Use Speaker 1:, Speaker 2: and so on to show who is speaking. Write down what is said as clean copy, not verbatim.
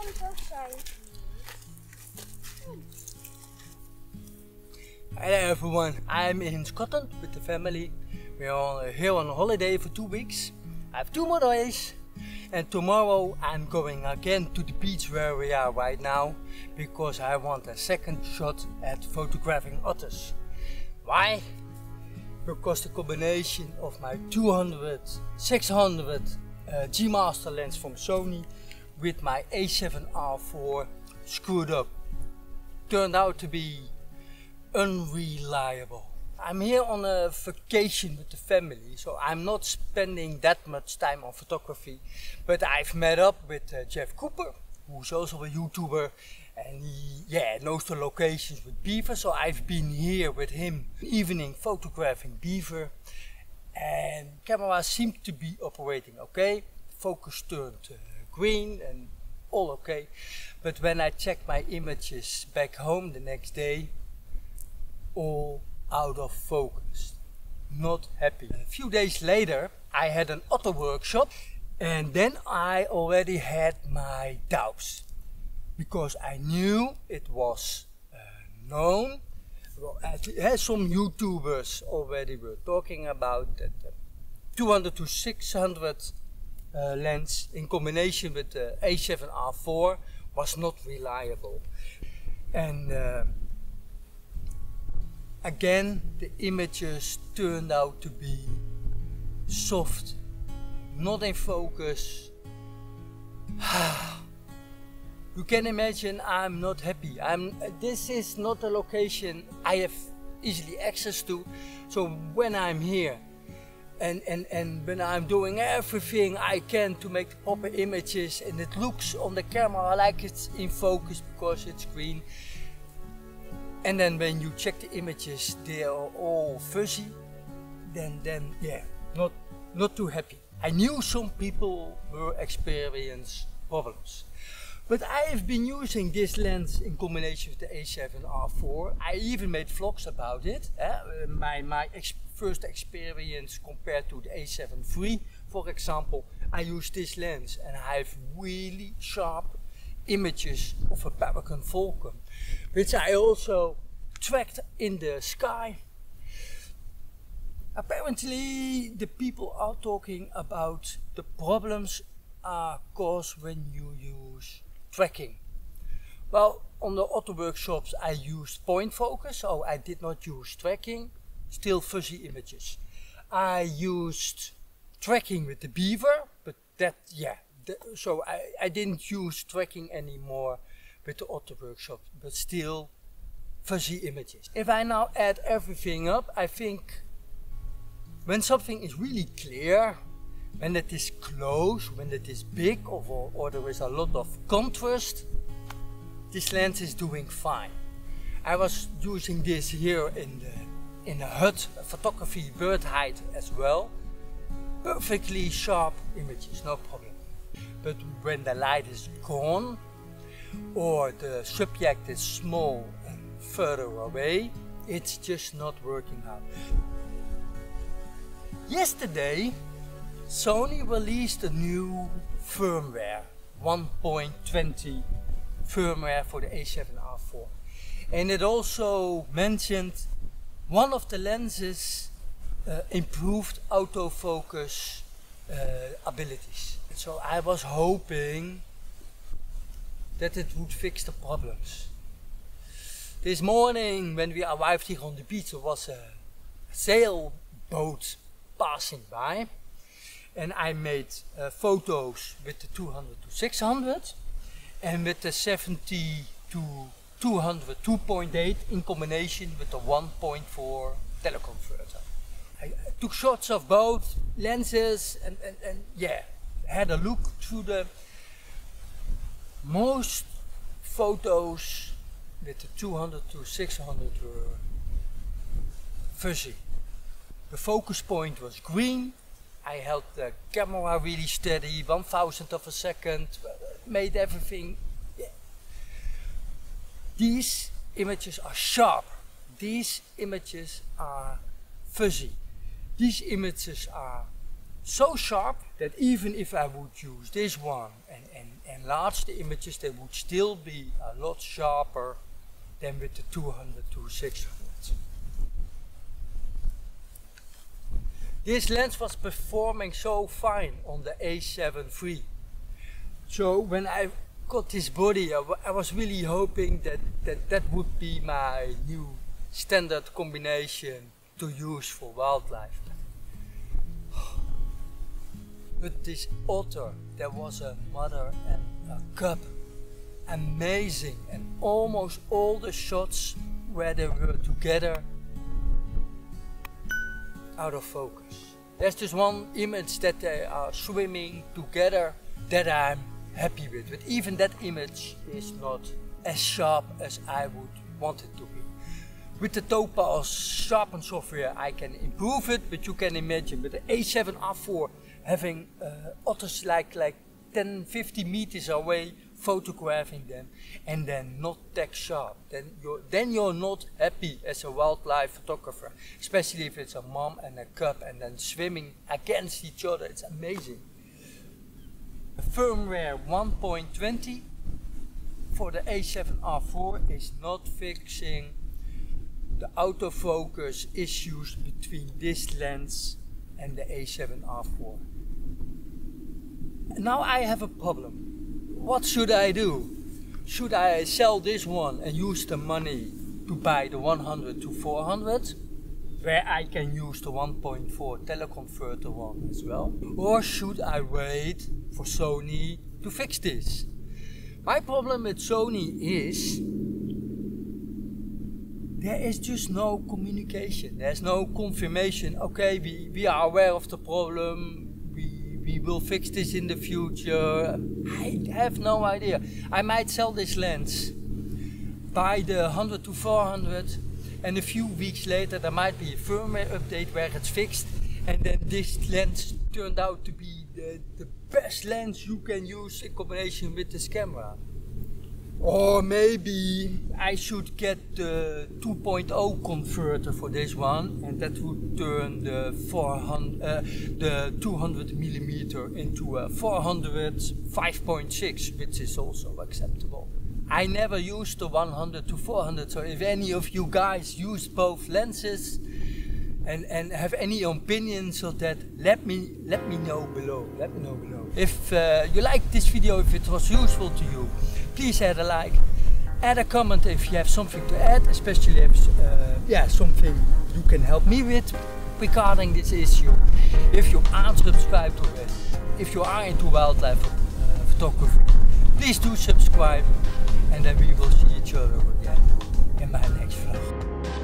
Speaker 1: Hello everyone, I'm in Scotland with the family. We're here on holiday for 2 weeks. I have 2 more days and tomorrow I'm going again to the beach where we are right now because I want a second shot at photographing otters. Why? Because the combination of my 200-600 G Master lens from Sony with my A7R4 screwed up. Turned out to be unreliable. I'm here on a vacation with the family, so I'm not spending that much time on photography, but I've met up with Jeff Cooper, who's also a YouTuber, and he knows the locations with beaver, so I've been here with him evening photographing beaver, and camera seemed to be operating okay, focus turned green and all okay, but when I checked my images back home the next day, all out of focus, not happy. A few days later I had an otter workshop and then I already had my doubts because I knew it was known. Well, some YouTubers already were talking about that 200-600 lens in combination with the A7R4 was not reliable, and again the images turned out to be soft, not in focus. You can imagine I'm not happy. This is not a location I have easily access to, so when I'm here and when I'm doing everything I can to make the proper images and it looks on the camera like it's in focus because it's green, and then when you check the images they are all fuzzy, then yeah, not too happy. I knew some people were experiencing problems, but I have been using this lens in combination with the A7R4. I even made vlogs about it. My first experience compared to the A7 III, for example, I use this lens and I have really sharp images of a pelican falcon, which I also tracked in the sky. Apparently the people are talking about the problems are caused when you use tracking. Well, on the otter workshops I used point focus, so I did not use tracking, still fuzzy images. I used tracking with the beaver, but that, yeah, so I didn't use tracking anymore with the otter workshop, but still fuzzy images. If I now add everything up, I think when something is really clear, when it is close, when it is big, or there is a lot of contrast, this lens is doing fine. I was using this here in a hut, photography, bird height as well. Perfectly sharp images, no problem. But when the light is gone, or the subject is small and further away, it's just not working out. Yesterday, Sony released a new firmware, 1.20 firmware for the A7R4. And it also mentioned one of the lenses improved autofocus abilities. So I was hoping that it would fix the problems. This morning when we arrived here on the beach, there was a sailboat passing by, and I made photos with the 200-600 and with the 70 to 200 2.8 in combination with the 1.4 teleconverter. I took shots of both lenses and yeah, had a look through the most photos with the 200-600 were fuzzy. The focus point was green. I held the camera really steady, 1/1000 of a second, made everything. Yeah. These images are sharp. These images are fuzzy. These images are so sharp that even if I would use this one and enlarge the images, they would still be a lot sharper than with the 200 to 600. This lens was performing so fine on the A7 III. So when I got this body, I was really hoping that would be my new standard combination to use for wildlife. But this otter, there was a mother and a cub. Amazing, and almost all the shots where they were together out of focus. There's just one image that they are swimming together that I'm happy with, but even that image is not as sharp as I would want it to be. With the Topaz sharpen software I can improve it, but you can imagine with the A7R4 having otters like 10-50 meters away, photographing them, and then not that sharp, then you're not happy as a wildlife photographer, especially if it's a mom and a cub and then swimming against each other. It's amazing. The firmware 1.20 for the A7R4 is not fixing the autofocus issues between this lens and the A7R4. Now I have a problem. What should I do? Should I sell this one and use the money to buy the 100 to 400, where I can use the 1.4 teleconverter one as well? Or should I wait for Sony to fix this? My problem with Sony is there is just no communication. There's no confirmation. Okay, we are aware of the problem. We will fix this in the future. I have no idea. I might sell this lens, buy the 100 to 400, and a few weeks later there might be a firmware update where it's fixed, and then this lens turned out to be the best lens you can use in combination with this camera. Or maybe I should get the 2.0 converter for this one, and that would turn the 200mm into a 400 5.6, which is also acceptable. I never used the 100 to 400, so if any of you guys use both lenses and have any opinions of that, let me know below. Let me know below. If you liked this video, if it was useful to you, please add a like, add a comment if you have something to add, especially if something you can help me with regarding this issue. If you aren't subscribed already, if you are into wildlife photography, please do subscribe, and then we will see each other again in my next vlog.